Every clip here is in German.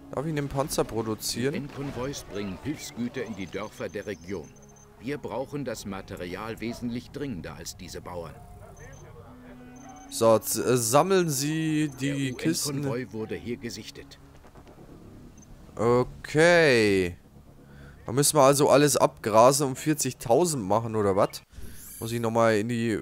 Darf ich einen Panzer Die produzieren? UN-Konvois bringen Hilfsgüter in die Dörfer der Region. Wir brauchen das Material wesentlich dringender als diese Bauern. So, sammeln Sie die Der Kisten. UN-Konvoi wurde hier gesichtet. Okay. Da müssen wir also alles abgrasen und 40.000 machen, oder was? Muss ich nochmal in die...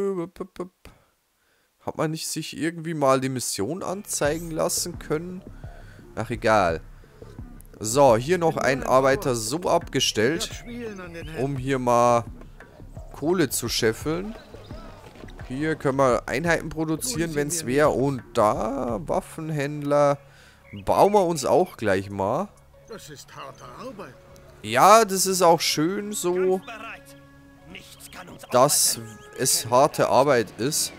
Hat man nicht sich irgendwie mal die Mission anzeigen lassen können? Ach, egal. So, hier noch ein Arbeiter so abgestellt, um hier mal Kohle zu scheffeln. Hier können wir Einheiten produzieren, wenn es wäre. Und da, Waffenhändler, bauen wir uns auch gleich mal. Das ist harte Arbeit. Ja, das ist auch schön so, dass es harte Arbeit ist.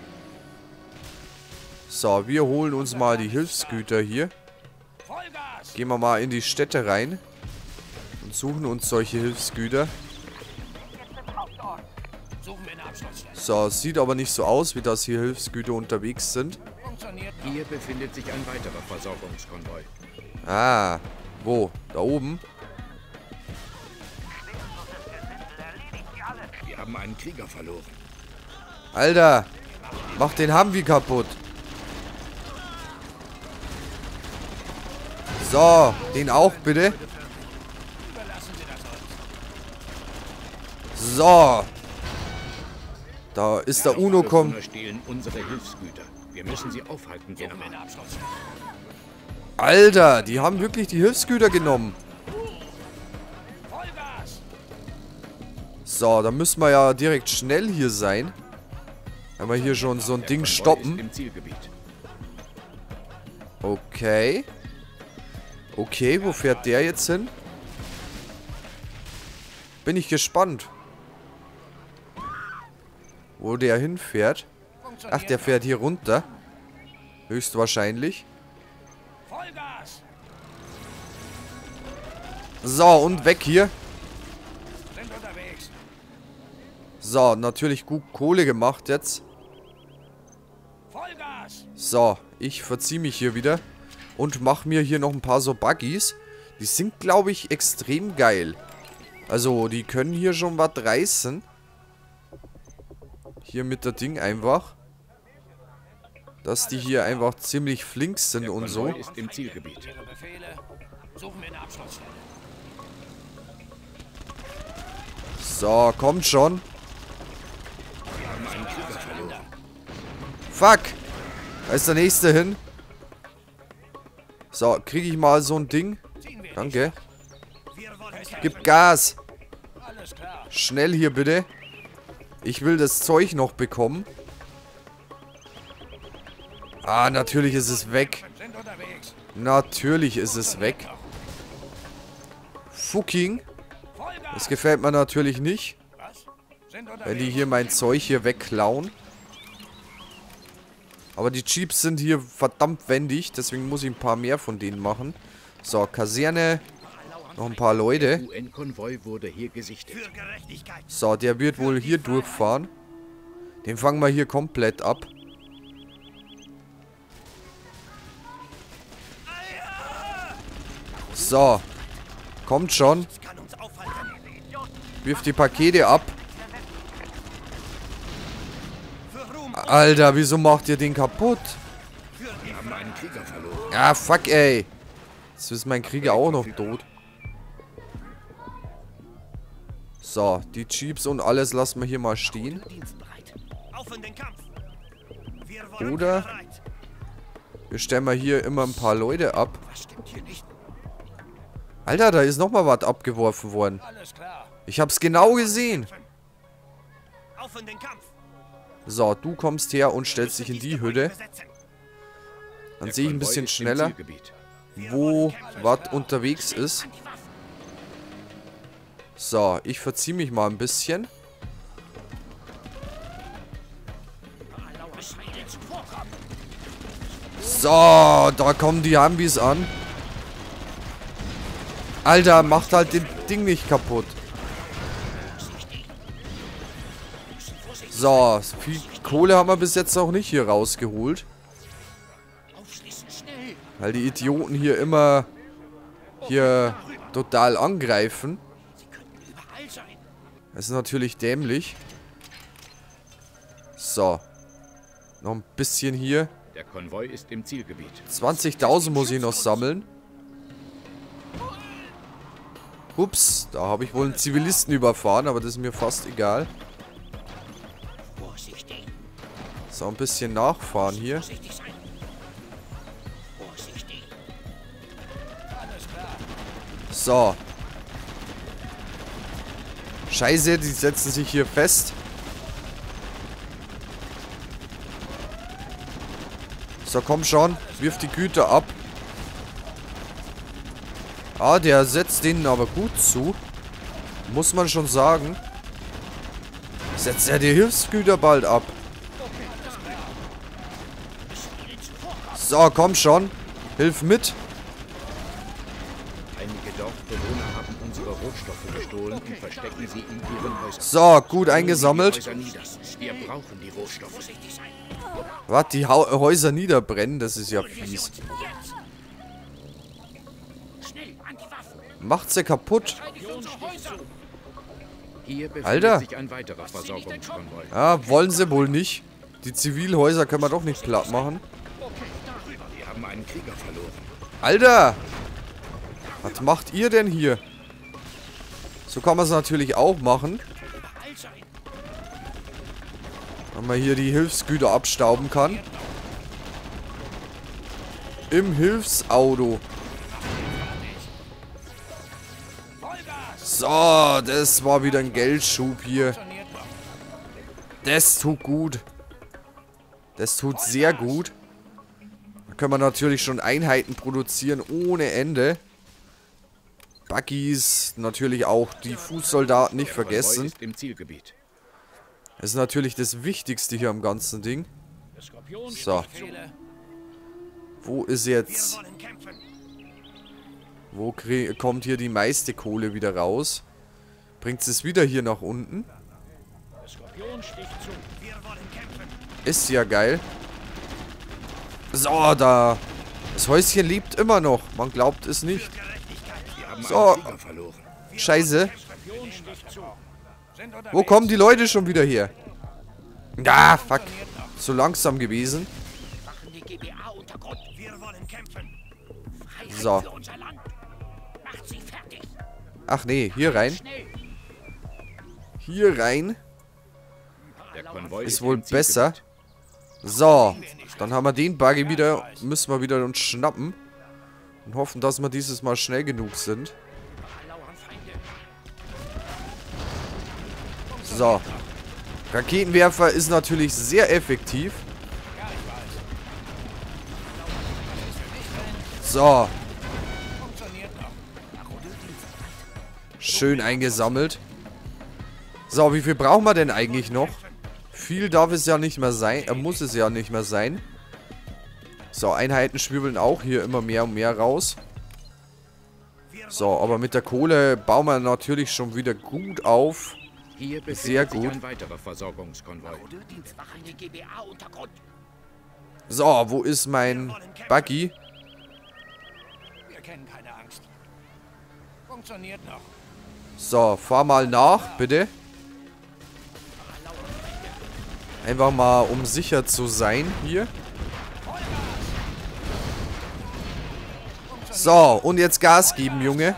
So, wir holen uns mal die Hilfsgüter hier. Gehen wir mal in die Städte rein und suchen uns solche Hilfsgüter. So, sieht aber nicht so aus, wie das hier Hilfsgüter unterwegs sind. Hier befindet sich ein weiterer Versorgungskonvoi. Ah, wo? Da oben? Wir haben einen Krieger verloren. Alter, mach den Humvee kaputt. So, den auch bitte. So. Da ist der UNO kommt. Stehlen unsere Hilfsgüter. Wir müssen sie aufhalten, General. Alter, die haben wirklich die Hilfsgüter genommen. So, da müssen wir ja direkt schnell hier sein. Wenn wir hier schon so ein Ding stoppen. Im Zielgebiet. Okay. Okay, wo fährt der jetzt hin? Bin ich gespannt. Wo der hinfährt. Ach, der fährt hier runter. Höchstwahrscheinlich. So, und weg hier. So, natürlich gut Kohle gemacht jetzt. So, ich verziehe mich hier wieder. Und mache mir hier noch ein paar so Buggies. Die sind, glaube ich, extrem geil. Also, die können hier schon was reißen. Hier mit der Ding einfach. Dass die hier einfach ziemlich flink sind und so. Ist im Zielgebiet. So, kommt schon. Fuck. Da ist der nächste hin. So, kriege ich mal so ein Ding. Danke. Gib Gas. Schnell hier bitte. Ich will das Zeug noch bekommen. Ah, natürlich ist es weg. Natürlich ist es weg. Fucking. Das gefällt mir natürlich nicht. Wenn die hier mein Zeug hier wegklauen. Aber die Jeeps sind hier verdammt wendig. Deswegen muss ich ein paar mehr von denen machen. So, Kaserne. Noch ein paar Leute. Der UN-Konvoi wurde hier gesichtet. So, der wird wohl hier durchfahren. Den fangen wir hier komplett ab. So. Kommt schon. Wirft die Pakete ab. Alter, wieso macht ihr den kaputt? Wir haben einen Krieger verloren. Ah, fuck, ey. Jetzt ist mein Krieger auch noch tot. So, die Jeeps und alles lassen wir hier mal stehen. Oder wir stellen mal hier immer ein paar Leute ab. Alter, da ist nochmal was abgeworfen worden. Ich hab's genau gesehen. So, du kommst her und stellst dich in die Hütte. Dann sehe ich ein bisschen schneller, wo was unterwegs ist. So, ich verziehe mich mal ein bisschen. So, da kommen die Humvees an. Alter, macht halt den Ding nicht kaputt. So, viel Kohle haben wir bis jetzt noch nicht hier rausgeholt. Weil die Idioten hier immer hier total angreifen. Das ist natürlich dämlich. So. Noch ein bisschen hier. Der Konvoi ist im Zielgebiet. 20.000 muss ich noch sammeln. Ups, da habe ich wohl einen Zivilisten überfahren, aber das ist mir fast egal. So, ein bisschen nachfahren hier. So. Scheiße, die setzen sich hier fest. So, komm schon. Wirf die Güter ab. Ah, der setzt denen aber gut zu. Muss man schon sagen. Setzt er die Hilfsgüter bald ab. So, komm schon. Hilf mit. Einige Dorfbewohner haben unsere Rohstoffe gestohlen und verstecken sie in ihren Häusern. So, gut eingesammelt. Wir brauchen die Rohstoffe. Was, die Häuser niederbrennen? Das ist ja fies. Macht sie kaputt. Hier befindet Alter. sich ein weiterer Versorgungskonvoi. Ja, wollen sie wohl nicht. Die Zivilhäuser können wir doch nicht platt machen. Wir haben einen Krieger verloren. Alter! Was macht ihr denn hier? So kann man es natürlich auch machen. Wenn man hier die Hilfsgüter abstauben kann. Im Hilfsauto. So, das war wieder ein Geldschub hier. Das tut gut. Das tut sehr gut. Da können wir natürlich schon Einheiten produzieren ohne Ende. Buggies, natürlich auch die Fußsoldaten nicht vergessen. Ist im Zielgebiet. Das ist natürlich das Wichtigste hier am ganzen Ding. So. Wo ist jetzt... Wo kommt hier die meiste Kohle wieder raus? Bringt es wieder hier nach unten? Ist ja geil. So, da. Das Häuschen lebt immer noch. Man glaubt es nicht. So. Scheiße. Wo kommen die Leute schon wieder her? Ah, fuck. So langsam gewesen. So. Ach nee, hier rein. Hier rein. Der Konvoi Ist wohl im besser. Zielgebiet. So. Dann haben wir den Buggy wieder. Müssen wir wieder uns schnappen. Und hoffen, dass wir dieses Mal schnell genug sind. So. Raketenwerfer ist natürlich sehr effektiv. So. Schön eingesammelt. So, wie viel brauchen wir denn eigentlich noch? Viel darf es ja nicht mehr sein. Muss es ja nicht mehr sein. So, Einheiten schwirbeln auch hier immer mehr und mehr raus. So, aber mit der Kohle bauen wir natürlich schon wieder gut auf. Hier befindet Sehr sich gut. ein weiterer Versorgungskonvoi. So, wo ist mein Buggy? Wir kennen keine Angst. Funktioniert noch. So, fahr mal nach, bitte. Einfach mal, um sicher zu sein hier. So, und jetzt Gas geben, Junge.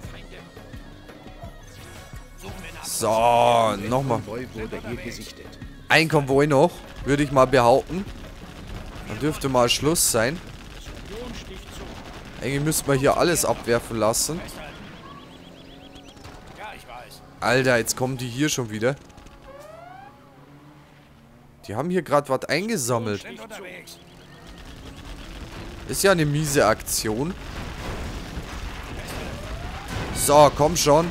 So, nochmal. Konvoi wurde hier gesichtet. Ein Konvoi noch, würde ich mal behaupten. Dann dürfte mal Schluss sein. Eigentlich müsste man hier alles abwerfen lassen. Alter, jetzt kommen die hier schon wieder. Die haben hier gerade was eingesammelt. Ist ja eine miese Aktion. So, komm schon.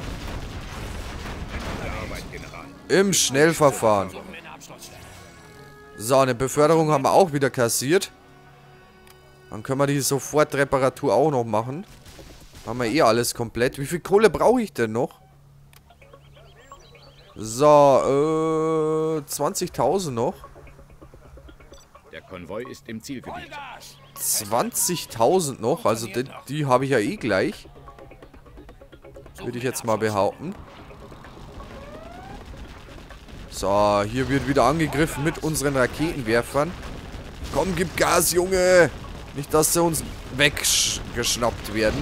Im Schnellverfahren. So, eine Beförderung haben wir auch wieder kassiert. Dann können wir die Sofortreparatur auch noch machen. Haben wir eh alles komplett. Wie viel Kohle brauche ich denn noch? So, 20.000 noch. Der Konvoi ist im Zielgebiet. 20.000 noch, also die habe ich ja eh gleich. Würde ich jetzt mal behaupten. So, hier wird wieder angegriffen mit unseren Raketenwerfern. Komm, gib Gas, Junge! Nicht, dass sie uns weggeschnappt werden.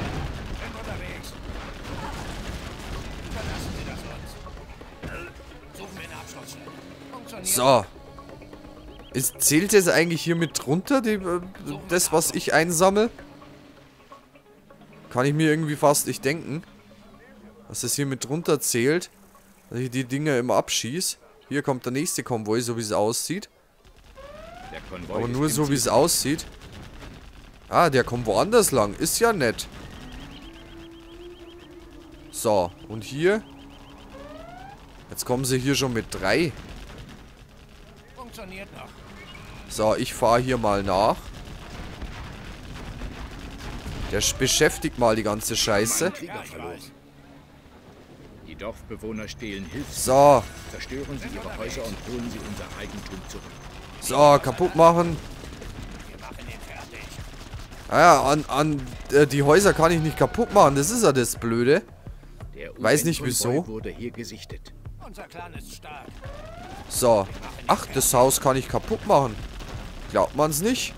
So. Zählt es eigentlich hier mit drunter, das, was ich einsammle? Kann ich mir irgendwie fast nicht denken. Dass es hier mit drunter zählt. Dass ich die Dinger immer abschieße. Hier kommt der nächste Konvoi, so wie es aussieht. Aber nur so, wie es aussieht. Ah, der kommt woanders lang. Ist ja nett. So, und hier. Jetzt kommen sie hier schon mit 3. So, ich fahre hier mal nach. Der beschäftigt mal die ganze Scheiße. Die Dorfbewohner stehlen Hilfsgüter. So. Zerstören sie ihre Häuser und holen sie unser Eigentum zurück. So, kaputt machen. Naja, die Häuser kann ich nicht kaputt machen. Das ist ja das Blöde. Weiß nicht wieso. Wurde hier gesichtet. Unser Clan ist stark. So. Ach, das Haus kann ich kaputt machen. Glaubt man's nicht?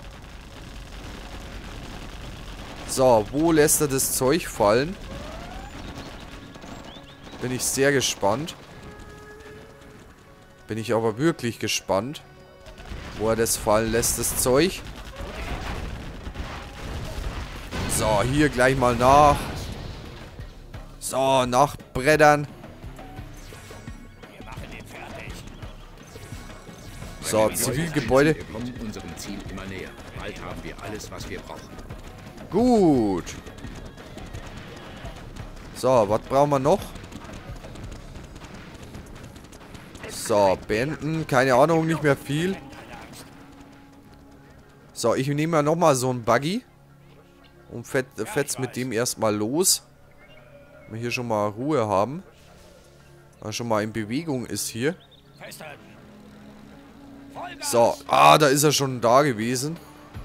So, wo lässt er das Zeug fallen? Bin ich sehr gespannt. Bin ich aber wirklich gespannt. Wo er das fallen lässt, das Zeug. So, hier gleich mal nach. So, nachbrettern. So, Zivilgebäude. Wir kommen unserem Ziel immer näher. Bald haben wir alles, was wir brauchen. Gut. So, was brauchen wir noch? So, beenden. Keine Ahnung, nicht mehr viel. So, ich nehme ja nochmal so einen Buggy. Und fetz mit dem erstmal los. Wenn wir hier schon mal Ruhe haben. Da schon mal in Bewegung ist hier. So, da ist er schon da gewesen.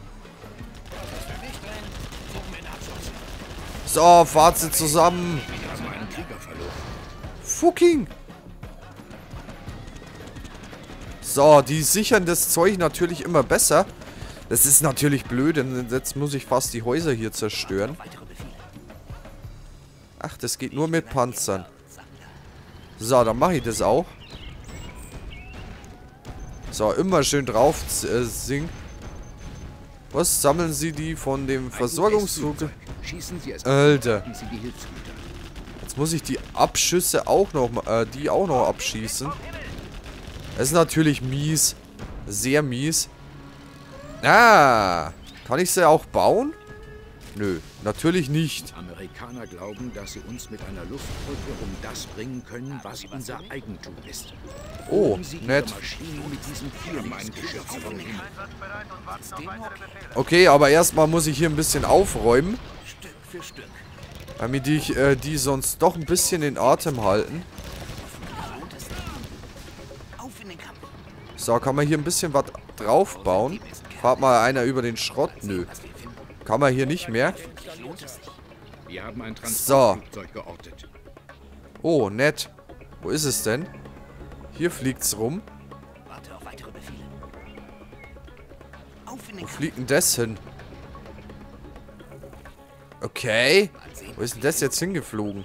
So, fahrt sie zusammen. Fucking. So, die sichern das Zeug natürlich immer besser. Das ist natürlich blöd, denn jetzt muss ich fast die Häuser hier zerstören. Ach, das geht nur mit Panzern. So, dann mache ich das auch. So, immer schön drauf singen. Was sammeln Sie die von dem Versorgungsflug? Alter. Jetzt muss ich die Abschüsse auch noch, abschießen. Das ist natürlich mies. Sehr mies. Ah, kann ich sie auch bauen? Nö, natürlich nicht. Amerikaner glauben, dass sie uns mit einer Luftbrücke um das bringen können, was unser Eigentum ist. Oh, nett. Okay, aber erstmal muss ich hier ein bisschen aufräumen. Damit ich die sonst doch ein bisschen in Atem halten. So, kann man hier ein bisschen was draufbauen? Fahrt mal einer über den Schrott? Nö. Kann man hier nicht mehr. Wir haben ein Transportflugzeug geortet. Oh, nett. Wo ist es denn? Hier fliegt's rum. Wo fliegt denn das hin? Okay. Wo ist denn das jetzt hingeflogen?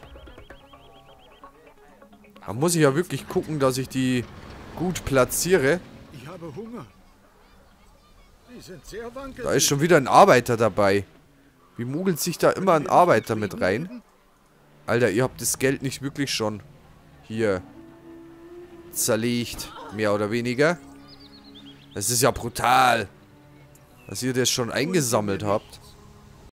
Da muss ich ja wirklich gucken, dass ich die gut platziere. Ich habe Hunger. Die sind sehr wankelig. Da ist schon wieder ein Arbeiter dabei. Wie mogelt sich da immer ein Arbeiter mit rein? Alter, ihr habt das Geld nicht wirklich schon hier zerlegt. Mehr oder weniger. Das ist ja brutal. Dass ihr das schon eingesammelt habt.